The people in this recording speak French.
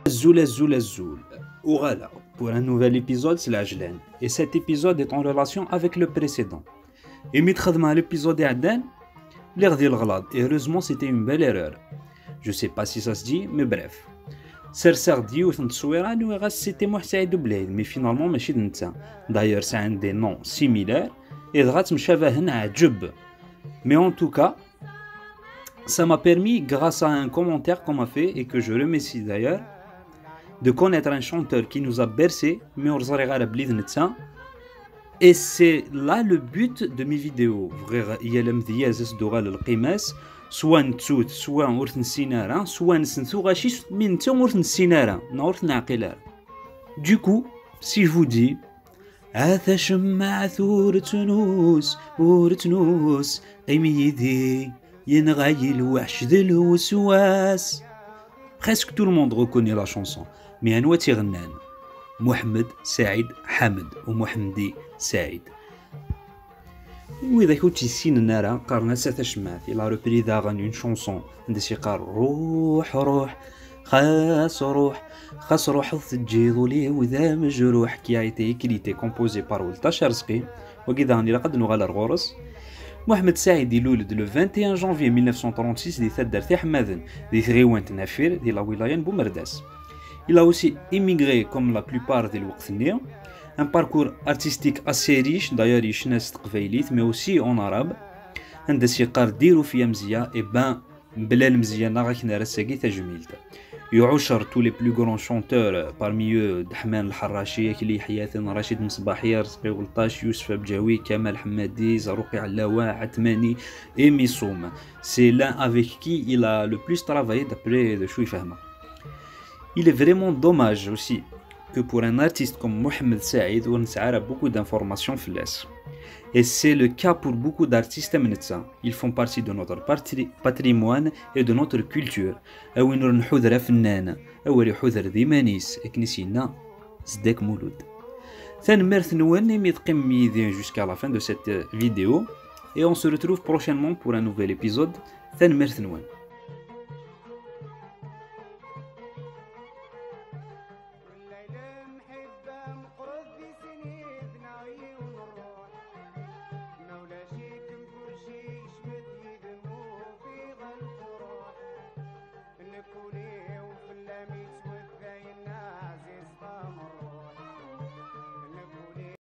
Zoul. Voilà, pour un nouvel épisode, c'est la Jlen. Et cet épisode est en relation avec le précédent. Et mitkhadma l'épisode d'Aden, l'air d'il ghlad. Et heureusement, c'était une belle erreur. Je sais pas si ça se dit, mais bref. Serser dit ou t'souira nous c'était moi Saïd Bled, mais finalement ماشي نتا. D'ailleurs, c'est un des noms similaires et دغات مشابهين عجب. Mais en tout cas, ça m'a permis, grâce à un commentaire qu'on m'a fait et que je remercie d'ailleurs, de connaître un chanteur qui nous a bercé, mais on et c'est là le but de mes vidéos. Soit نتسوت soit ورث نسينارا soit نسنثو غاشي من نتا ورث نسينارا نورث نعقلار. Du coup, si je vous dis هذا شمع ثورة نوس قيميدي ينغاي الوحش ذي الوسواس. Presque tout le monde reconnaît la chanson, mais أنوا تيغنان محمد سعيد حمد ومحمدي سعيد. وإذا كنت تسين النارا قارنا ساتا شمعت il a repris d'Agan une chanson ندسي قار روح خاص روح تجيض ليه وذا مجروح qui a été écrit et composé par ولتاش رزقي وكذا هاني لقد نغال الغورس. محمد سعيد يولد le 21 janvier 1936 دي ثدر في حمادن دي ثغيوانت نافير دي لا ولاية بومرداس. Il a aussi immigré comme la plupart des Waqtniens. Un parcours artistique assez riche, d'ailleurs يشناس تقبايليت mais aussi en arabe. عند شي قار ديرو فيا مزيا et ben بلا المزيانة غاك نرساكي تجميلته. يعشر tous les plus grands chanteurs parmi eux دحمان الحراشي كلي حياثن رشيد مصباحي رزقي ولطاش يوسف بجاوي كمال حمادي زروقي علاوة عثماني et Missoum. C'est l'un avec qui il a le plus travaillé d'après de شو يفهمه. Il est vraiment dommage aussi que pour un artiste comme Mohamed Saïd, on a beaucoup d'informations faibles. Et c'est le cas pour beaucoup d'artistes amnetsa. Ils font partie de notre patrimoine et de notre culture. أو نور نحوذر فنانة أو يحوذر ديمانيس اكنسينا زداك مولود. ثانمرت نوان ميتقم ميدين jusqu'à la fin de cette vidéo et on se retrouve prochainement pour un nouvel épisode. ثانمرت نوان.